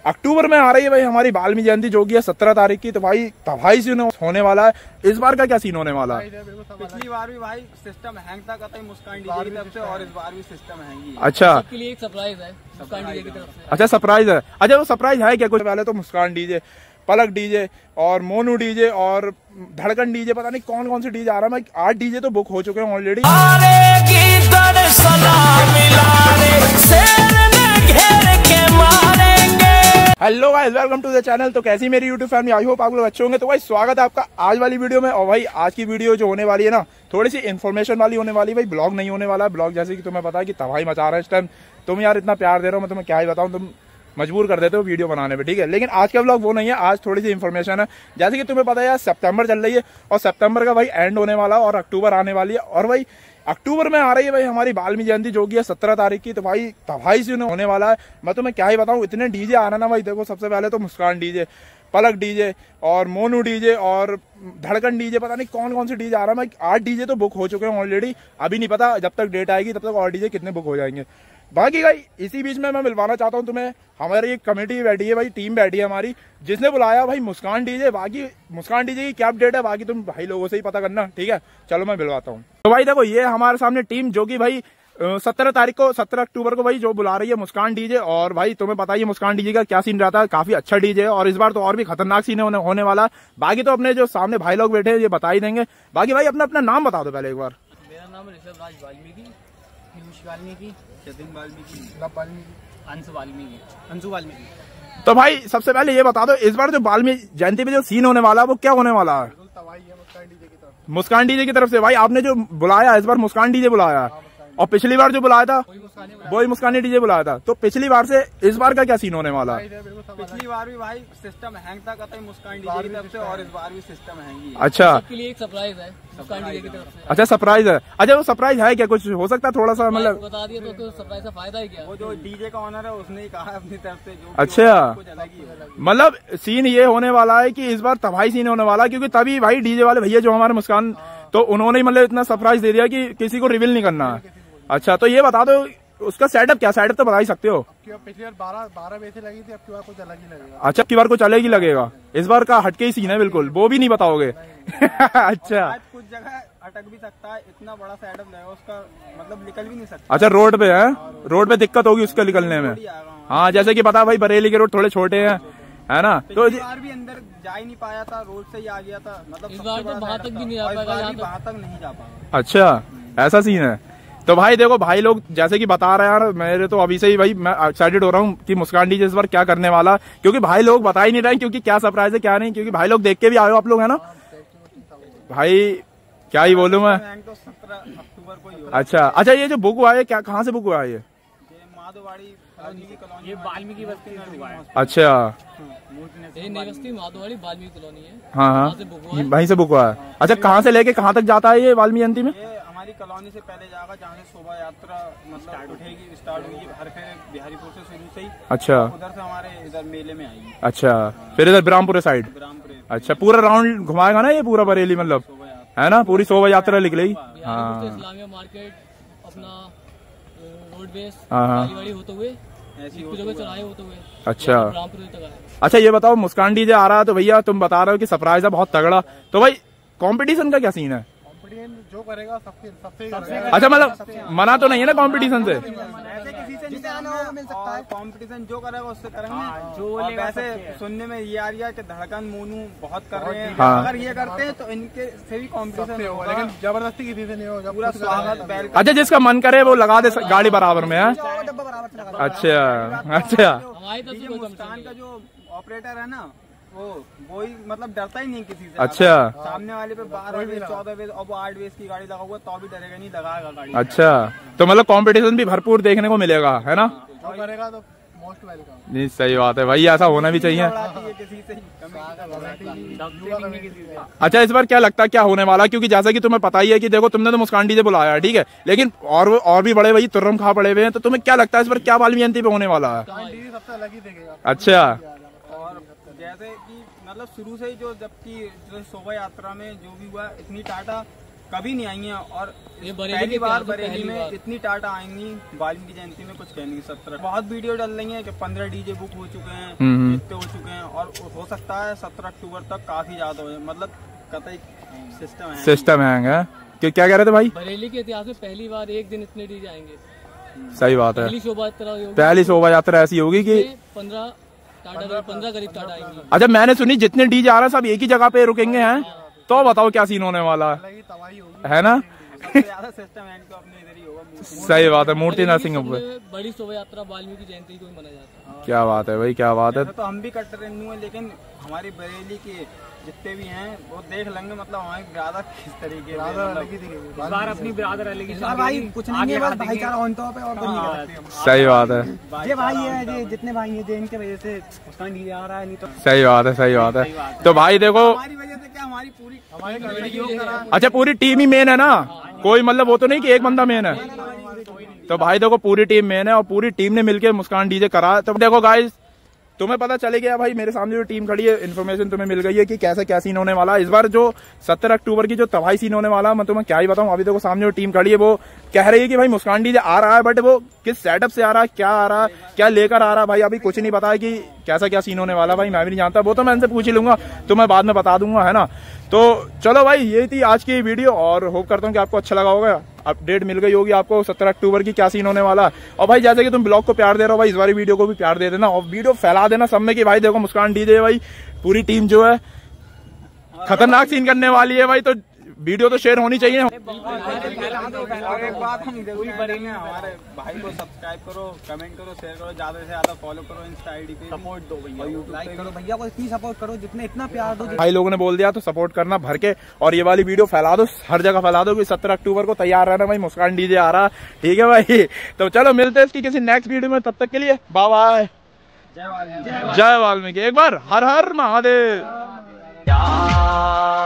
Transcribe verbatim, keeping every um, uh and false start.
अक्टूबर में आ रही है भाई हमारी वाल्मीकि जयंती जो कि है सत्रह तारीख की। तो भाई तबाही सीन होने वाला है। इस बार का क्या सीन होने वाला है? पिछली बार भी भाई सिस्टम हैंग था कतई मुस्कान डीजे की तरफ से और इस बार भी सिस्टम हैंग। अच्छा, सबके लिए एक सरप्राइज है मुस्कान डीजे की तरफ से। अच्छा सरप्राइज है। अच्छा वो सरप्राइज है क्या कुछ? पहले तो मुस्कान डीजे, पलक डीजे और मोनू डीजे और धड़कन डीजे, पता नहीं कौन कौन से डीजे आ रहा है। आठ डीजे तो बुक हो चुके हैं already. Hello guys, welcome to the channel. तो कैसी मेरी यूट्यूब फैमिली, आई होप आप लोग अच्छे होंगे। तो भाई स्वागत है आपका आज वाली वीडियो में। और भाई आज की वीडियो जो होने वाली है ना, थोड़ी सी इन्फॉर्मेशन वाली होने वाली है भाई। ब्लॉग नहीं होने वाला है। ब्लॉग जैसे कि तुम्हें पता है कि तबाही मचा रहा है इस टाइम। तुम यार इतना प्यार दे रहे हो, मैं तुम्हें क्या ही बताऊं, तुम मजबूर कर देते हो वीडियो बनाने में, ठीक है। लेकिन आज का व्लॉग वो नहीं है। आज थोड़ी सी इन्फॉर्मेशन है। जैसे कि तुम्हें पता है यार सितंबर चल रही है और सितंबर का भाई एंड होने वाला है और अक्टूबर आने वाली है। और भाई अक्टूबर में आ रही है भाई हमारी वाल्मीकि जयंती जो कि है सत्रह तारीख की। तो भाई तबाही से होने वाला है। मैं तुम्हें क्या ही बताऊं, इतने डीजे आ रहे ना भाई। देखो सबसे पहले तो मुस्कान डीजे, पलक डीजे और मोनू डीजे और धड़कन डीजे, पता नहीं कौन कौन से डीजे आ रहा है। भाई आठ डीजे तो बुक हो चुके हैं ऑलरेडी। अभी नहीं पता, जब तक डेट आएगी तब तक और डीजे कितने बुक हो जाएंगे। बाकी भाई इसी बीच में मैं मिलवाना चाहता हूँ तुम्हें, हमारी एक कमेटी बैठी है भाई, टीम बैठी है हमारी, जिसने बुलाया भाई मुस्कान डीजे। बाकी मुस्कान डीजे की क्या अपडेट है बाकी तुम भाई लोगों से ही पता करना, ठीक है। चलो मैं मिलवाता हूँ। तो भाई देखो ये हमारे सामने टीम जो कि भाई सत्रह तारीख को सत्रह अक्टूबर को भाई जो बुला रही है मुस्कान डीजे। और भाई तुम्हें पता ही मुस्कान डीजे का क्या सीन रहता है, काफी अच्छा डीजे है और इस बार तो और भी खतरनाक सीन होने, होने वाला है। बाकी तो अपने जो सामने भाई लोग बैठे हैं ये बता ही देंगे। बाकी भाई अपना अपना नाम बता दो पहले एक बार। मेरा नाम ऋषभ राज वाल्मीकि, पीयूष वाल्मीकि, जतिन वाल्मीकि, अंशु वाल्मीकि, अंशु वाल्मीकि। तो भाई सबसे पहले ये बता दो इस बार जो वाल्मीकि जयंती पे जो सीन होने वाला है वो क्या होने वाला है? मुस्कान डीजे की तरफ से। भाई आपने जो बुलाया इस बार मुस्कान डीजे बुलाया, और पिछली बार जो बुलाया था वही मुस्कान डीजे बुलाया था। तो पिछली बार से इस बार का क्या सीन होने वाला है? पिछली बार भी भाई सिस्टम हैंग था कतई मुस्कान डीजे की तरफ से और इस बार भी सिस्टम हैंग। अच्छा, सबके लिए एक सरप्राइज है मुस्कान डीजे की तरफ से। अच्छा सरप्राइज है। अच्छा वो सरप्राइज है क्या कुछ? हो सकता है थोड़ा सा मतलब बता दिया तो, तो सरप्राइज का फायदा ही क्या? वो जो डीजे का ऑनर है उसने ही कहा अपनी तरफ से जो। अच्छा, मतलब सीन ये होने वाला है कि इस बार तबाही सीन होने वाला है, क्योंकि तभी भाई डीजे वाले भैया जो हमारे मुस्कान, तो उन्होंने मतलब इतना सरप्राइज दे दिया कि किसी को रिवील नहीं करना है। अच्छा तो ये बता दो उसका सेटअप क्या? सेटअप तो बता ही सकते हो। पिछली बार बारह बारह बजे से लगी थी, अब की बार कुछ अलग ही लगेगा। अच्छा, अब की बार कुछ अलग ही लगेगा। इस बार का हटके ही सीन है बिल्कुल, वो भी नहीं बताओगे? अच्छा, कुछ जगह अटक भी सकता है, इतना बड़ा सेटअप लगेगा उसका, मतलब निकल भी नहीं सकता। अच्छा रोड पे है, रोड पे दिक्कत होगी उसका निकलने में। हाँ जैसे कि पता भाई बरेली के रोड थोड़े छोटे हैं, है ना। तो इस बार भी अंदर जा ही नहीं पाया था, रोड से ही आ गया था। मतलब इस बार तो वहाँ तक भी नहीं आ पाएगा, वहाँ तक नहीं जा पाया। अच्छा ऐसा सीन है। तो भाई देखो भाई लोग जैसे कि बता रहे हैं यार, मेरे तो अभी से ही भाई मैं एक्साइटेड हो रहा हूँ कि मुस्कान डीजे इस बार क्या करने वाला, क्योंकि भाई लोग बता ही नहीं रहे क्योंकि क्या सरप्राइज है क्या नहीं, क्योंकि भाई लोग देख के भी आए हो आप लोग, है ना भाई। क्या ही बोलूं मैं। तो सत्रह अक्टूबर को ही। अच्छा अच्छा, ये जो बुक हुआ है क्या, कहाँ से बुक हुआ है? ये माधोवाड़ी कॉलोनी, ये वाल्मीकि बस्ती में हुआ है। अच्छा, ये नई बस्ती माधोवाड़ी वाल्मीकि कॉलोनी है। हाँ हाँ, वहीं से बुक हुआ है। अच्छा कहाँ से लेके कहाँ तक जाता है ये वाल्मीकि जयंती में? हमारी कॉलोनी से पहले जाएगा जहाँ से शोभा यात्रा मतलब उठेगी, स्टार्ट होगी हर बिहारीपुर से शुरू से ही। अच्छा, उधर से हमारे इधर मेले में आएगी। अच्छा, फिर इधर ब्रह्मपुर साइड। अच्छा पूरा राउंड घुमाएगा ना ये पूरा बरेली, मतलब है ना, पूरी शोभा यात्रा निकलेगी। हाँ इस्लामिया मार्केट, अपना रोडवेज, हाँ होते हुए चौराहे होते हुए। अच्छा रामपुर तक आए। अच्छा ये बताओ मुस्कान डीजे आ रहा है तो भैया तुम बता रहे हो कि सरप्राइज है बहुत तगड़ा, तो भाई कंपटीशन का क्या सीन है? जो करेगा सबसे सबसे अच्छा मतलब मना तो नहीं है ना कंपटीशन से? ऐसे किसी से नहीं कहना मिल सकता है, कंपटीशन जो करेगा उससे करेंगे। जो वैसे सुनने में ये आ रही है कि धड़कन मोनू बहुत कर रहे हैं। हाँ। अगर ये करते हैं तो इनके से भी कंपटीशन होगा, लेकिन जबरदस्ती किसी से नहीं होगा। पूरा स्वागत। अच्छा जिसका मन करे वो लगा दे गाड़ी बराबर में है। अच्छा अच्छा, मुस्कान का जो ऑपरेटर है ना वो वही मतलब डरता ही नहीं किसी से। अच्छा, सामने वाले पे बारह बेस चौदह बेस और वो आठ बेस की गाड़ी लगा हुआ तो भी डरेगा नहीं, लगाएगा गाड़ी। अच्छा तो मतलब कंपटीशन भी भरपूर देखने को मिलेगा, है ना? जो करेगा तो मोस्ट वेलकम। नहीं सही बात है भाई, ऐसा होना भी चाहिए। अच्छा इस बार क्या लगता है क्या होने वाला, क्योंकि जैसा कि तुम्हें पता ही है कि देखो तुमने तो मुस्कान डीजे बुलाया है, ठीक है, लेकिन और और भी बड़े भाई तुर्रम खा पड़े हुए हैं, तो तुम्हें क्या लगता है इस बार क्या वाल्मीकि जयंती पे होने वाला है? सबसे अलग ही देखेगा। अच्छा, और जैसे कि मतलब शुरू से ही जो जबकि जो शोभा यात्रा में जो भी हुआ इतनी टाटा कभी नहीं आई हैं। और ये बरेली पहली के बार प्यार से बरेली पहली में बार। इतनी टाटा आएंगी वाल्मीकि जयंती में, कुछ कहने की सत्रह बहुत वीडियो डल रही है कि पंद्रह डीजे बुक हो चुके हैं, हम्म। इतने हो चुके हैं, और हो सकता है सत्रह अक्टूबर तक काफी ज्यादा हो जाए। मतलब कतई सिस्टम है सिस्टम है कि क्या कह रहे थे भाई? बरेली के इतिहास में पहली बार एक दिन इतने डीजे आएंगे। सही बात है। पहली शोभा यात्रा होगी, पहली शोभा यात्रा ऐसी होगी कि पंद्रह टाटा पंद्रह करीब टाटा आएंगी। अच्छा, मैंने सुनी जितने डीजे आ रहे हैं सब एक ही जगह पे रुकेंगे हैं, तो बताओ क्या सीन होने वाला है ना? सबसे ज्यादा सिस्टम है इनको अपने इधर ही होगा। सही बात है, मूर्ति नरसिंह बड़ी शोभा यात्रा वाल्मीकि जयंती को ही मनाया जाता है। क्या बात है भाई, क्या बात है। तो हम भी कट्टर हिंदू हैं, लेकिन हमारी बरेली के जितने भी हैं वो देख लेंगे, मतलब हमारी बिरादर किस तरीके से, बार अपनी बिरादर अलग ही भाई कुछ नहीं है, बस भाईचारा ऑन टॉप है और कुछ नहीं कर सकते। सही बात है। ये भाई है, ये जितने भाई हैं जिनके वजह से मुस्कान डीजे आ रहा है, नहीं तो सही बात है, सही बात है। तो भाई देखो, हमारी वजह से क्या, हमारी पूरी हमारी अच्छा पूरी टीम ही मेन है ना, कोई मतलब वो तो नहीं कि एक बंदा मेन है। तो भाई देखो पूरी टीम मेन है और पूरी टीम ने मिलकर मुस्कान डीजे करा। तो देखो गाइस, तुम्हें पता चले गया भाई, मेरे सामने जो टीम खड़ी है, इन्फॉर्मेशन तुम्हें मिल गई है कि कैसा क्या सीन होने वाला है इस बार। जो सत्रह अक्टूबर की जो तबाही सीन होने वाला है, मैं तुम्हें क्या ही बताऊं। अभी देखो सामने जो टीम खड़ी है वो कह रही है कि भाई मुस्कान डीजे आ रहा है, बट वो किस सेटअप से आ रहा है, क्या आ रहा है, क्या लेकर आ रहा है, भाई अभी कुछ नहीं पता है कि कैसा क्या सीन होने वाला। भाई मैं भी नहीं जानता, वो तो मैं इनसे पूछ ही लूंगा, तो मैं बाद में बता दूंगा, है ना। तो चलो भाई, ये थी आज की वीडियो और होप करता हूँ कि आपको अच्छा लगा होगा। अपडेट मिल गई होगी आपको सत्रह अक्टूबर की क्या सीन होने वाला है। और भाई जैसे कि तुम ब्लॉग को प्यार दे रहे हो भाई, इस बारी वीडियो को भी प्यार दे देना और वीडियो फैला देना सब में कि भाई देखो मुस्कान डीजे भाई पूरी टीम जो है खतरनाक सीन करने वाली है भाई। तो वीडियो तो शेयर होनी चाहिए। और एक बात हम जरूरी करेंगे, हमारे भाई को सब्सक्राइब करो, कमेंट करो, शेयर करो, ज्यादा से ज्यादा फॉलो करो, इंस्टा आईडी पे सपोर्ट दो भैया, लाइक करो भैया को, इतनी सपोर्ट करो जितने इतना प्यार दो। भाई लोगों ने बोल दिया तो सपोर्ट करना भर के, और ये वाली वीडियो फैला दो, हर जगह फैला दो कि सत्रह अक्टूबर को तैयार रहना भाई, मुस्कान डीजे आ रहा। ठीक है भाई, तो चलो मिलते हैं इसकी किसी नेक्स्ट वीडियो में, तब तक के लिए बाय बाय, जय वाल्मीकि। एक बार हर हर महादेव।